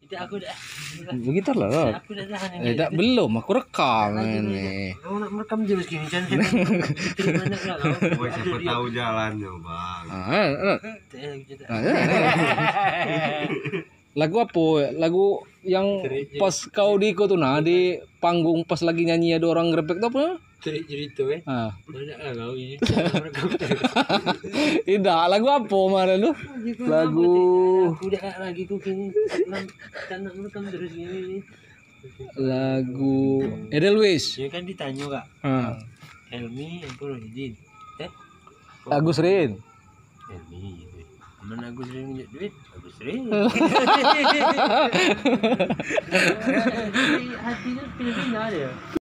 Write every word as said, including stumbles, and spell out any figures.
aku dah. Begitu lah. Aku dah tahan Eh, ini. tak belum aku rekam ini. Kau nak merekam je meski ni channel. Mana kau kau? Boy, siapa tahu jalannya, Bang. Ah, eh, eh. Tak ada kita. Ah, eh, eh. Lagu apa? Lagu yang pas kau di itu tuh nah di panggung pas lagi nyanyi ada orang grepek tuh apa? Cerit cerita eh. Ah. Banyak lah kau ini. Merekam. Tidak, lagu apa mana lu? Lagu Aku dah lagi tu kini. Tak nak merekam terus ni. lagu Edelweiss. Dia kan ditanya kak. Ah. Helmi apa Rohidin? Eh? Agus Rin. Helmi. Mana Agus Rin minyak duit? Agus Rin. Hati tu pindah-pindah dia.